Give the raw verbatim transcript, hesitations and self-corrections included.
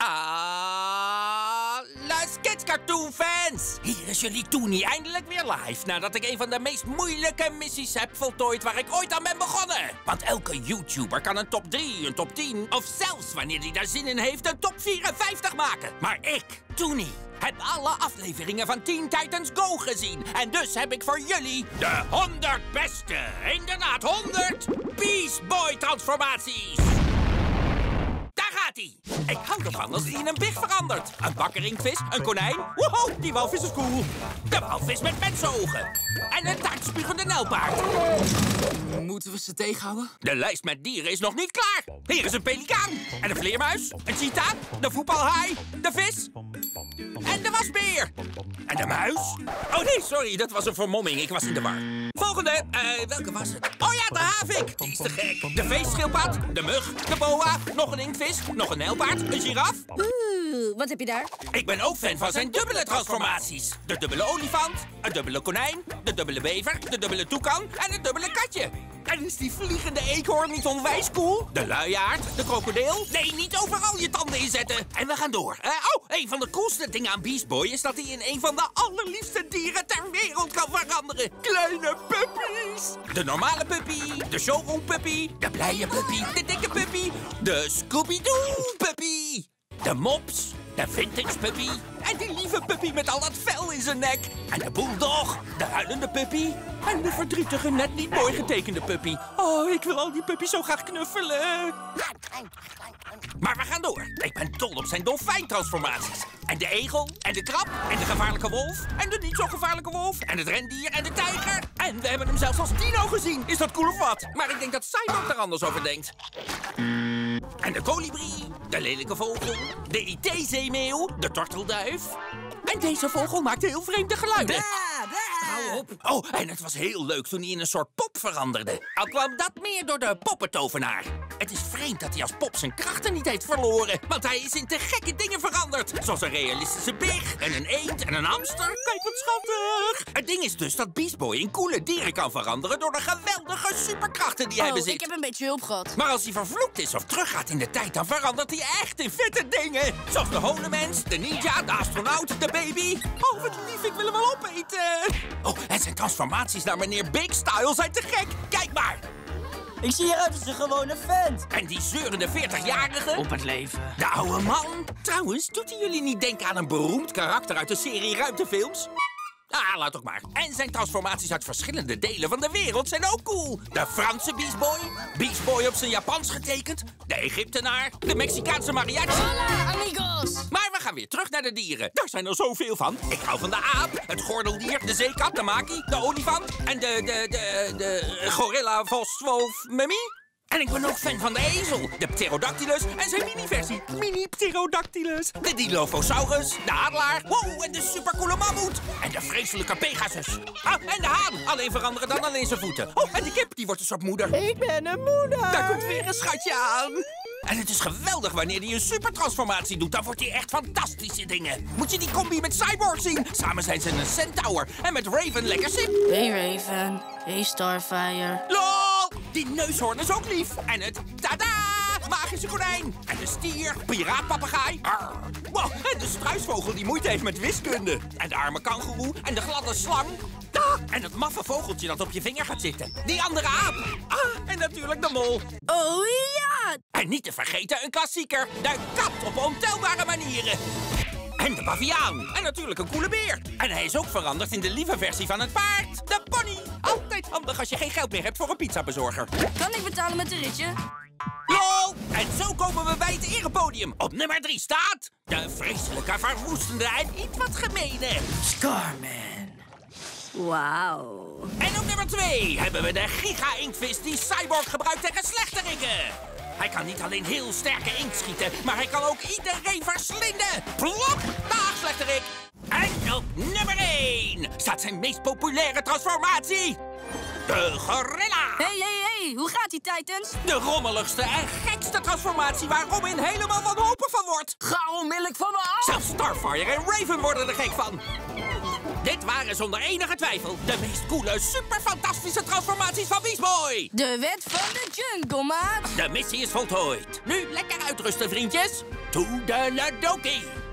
Alle Sketch Cartoon fans! Hier is jullie Toonie eindelijk weer live nadat ik een van de meest moeilijke missies heb voltooid waar ik ooit aan ben begonnen. Want elke YouTuber kan een top drie, een top tien of zelfs, wanneer hij daar zin in heeft, een top vierenvijftig maken. Maar ik, Toonie, heb alle afleveringen van Teen Titans Go gezien. En dus heb ik voor jullie de honderd beste, inderdaad honderd Beast Boy transformaties. Daar gaat hij. Ik hou ervan als hij in een big verandert. Een bakkerinkvis, een konijn. Wow, die walvis is cool. De walvis met mensenogen. En een taartspugende nijlpaard. Moeten we ze tegenhouden? De lijst met dieren is nog niet klaar. Hier is een pelikaan. En een vleermuis. Een cheetah. De voetbalhaai. De vis. En de wasbeer. En de muis. Oh nee, sorry, dat was een vermomming. Ik was in de war. Volgende. Uh, welke was het? Oh ja, de havik. Die is te gek. De feestschildpad. De mug. De boa. Nog een inktvis. Nog een nijlpaard. Een giraf. Oeh, wat heb je daar? Ik ben ook fan van zijn dubbele transformaties. De dubbele olifant. Een dubbele konijn. De dubbele bever. De dubbele toekan. En het dubbele katje. En is die vliegende eekhoorn niet onwijs cool? De luiaard, de krokodil. Nee, niet overal je tanden inzetten. En we gaan door. Uh, oh, een van de coolste dingen aan Beast Boy is dat hij in een van de allerliefste dieren ter wereld kan veranderen. Kleine puppies. De normale puppy, de showroom puppy, de blije puppy, de dikke puppy, de Scooby-Doo puppy, de mops, de vintage puppy en die lieve puppy met al dat vel in zijn nek. En de bulldog, de huilende puppy en de verdrietige, net niet mooi getekende puppy. Oh, ik wil al die puppies zo graag knuffelen. Maar we gaan door. Ik ben dol op zijn dolfijntransformaties. En de egel, en de krab, en de gevaarlijke wolf, en de niet zo gevaarlijke wolf, en het rendier, en de tijger. En we hebben hem zelfs als dino gezien. Is dat cool of wat? Maar ik denk dat Cyborg er anders over denkt. En de kolibrie, de lelijke vogel, de I T-zeemeeuw, de tortelduif. En deze vogel maakt heel vreemde geluiden. Baa, baa. Hou op. Oh, en het was heel leuk toen hij in een soort pop veranderde. Al kwam dat meer door de poppentovenaar. Het is vreemd dat hij als pop zijn krachten niet heeft verloren. Want hij is in te gekke dingen veranderd. Zoals een realistische big en een eend en een hamster. Kijk wat schattig. Het ding is dus dat Beast Boy in coole dieren kan veranderen door de geweldige superkrachten die hij Oh, bezit. ik heb een beetje hulp gehad. Maar als hij vervloekt is of teruggaat in de tijd, dan verandert hij echt in vette dingen. Zoals de honenmens, de ninja, de astronaut, de baby. Oh, wat lief, ik wil hem wel opeten. Oh, en zijn transformaties naar meneer Big Style zijn te gek. Kijk maar. Ik zie eruit als een gewone vent. En die zeurende veertigjarige. Op het leven. De oude man. Trouwens, doet hij jullie niet denken aan een beroemd karakter uit de serie ruimtefilms? Ah, laat ook maar. En zijn transformaties uit verschillende delen van de wereld zijn ook cool. De Franse Beast Boy, Beast Boy op zijn Japans getekend, de Egyptenaar, de Mexicaanse mariachi. Hola, amigos. Maar we gaan weer terug naar de dieren. Daar zijn er zoveel van. Ik hou van de aap, het gordeldier, de zeekat, de maki, de olifant en de, de, de, de gorilla, vos, wolf, mummy. En ik ben ook fan van de ezel, de Pterodactylus en zijn mini-versie. Mini-Pterodactylus. De Dilophosaurus, de adelaar, wow, en de supercoole mammoet. En de vreselijke Pegasus. Ah, en de haan, alleen veranderen dan alleen zijn voeten. Oh, en de kip, die wordt een soort moeder. Ik ben een moeder. Daar komt weer een schatje aan. En het is geweldig wanneer hij een supertransformatie doet. Dan wordt hij echt fantastische dingen. Moet je die combi met Cyborg zien? Samen zijn ze een centaur. En met Raven lekker sip. Hey Raven, hey Starfire. Lol! Die neushoorn is ook lief. En het tada! Magische konijn. En de stier, piraatpapegaai. Arr. Wow, en de struisvogel die moeite heeft met wiskunde. En de arme kangoeroe. En de gladde slang. Ah, en het maffe vogeltje dat op je vinger gaat zitten. Die andere aap. Ah, en natuurlijk de mol. Oh ja! En niet te vergeten een klassieker. De kat op ontelbare manieren. En de baviaan. En natuurlijk een coole beer. En hij is ook veranderd in de lieve versie van het paard. De pony. Altijd handig als je geen geld meer hebt voor een pizzabezorger. Kan ik betalen met een ritje? Lol! En zo komen we bij het erepodium. Op nummer drie staat de vreselijke, verwoestende en iets wat gemene Scarman. Wauw. En op nummer twee hebben we de giga-inktvis die Cyborg gebruikt tegen slechterikken. Hij kan niet alleen heel sterke inkt schieten, maar hij kan ook iedereen verslinden. Plop! Dag, slechterik! En op nummer één staat zijn meest populaire transformatie. De gorilla. Hey, hey, hey, hoe gaat die Titans? De rommeligste en gekste transformatie waar Robin helemaal wanhopig van wordt. Ga onmiddellijk van me af! Zelfs Starfire en Raven worden er gek van. Dit waren zonder enige twijfel de meest coole, super fantastische transformaties van Beast Boy. De wet van de jungle, maat. De missie is voltooid. Nu lekker uitrusten, vriendjes. Toedeledokie!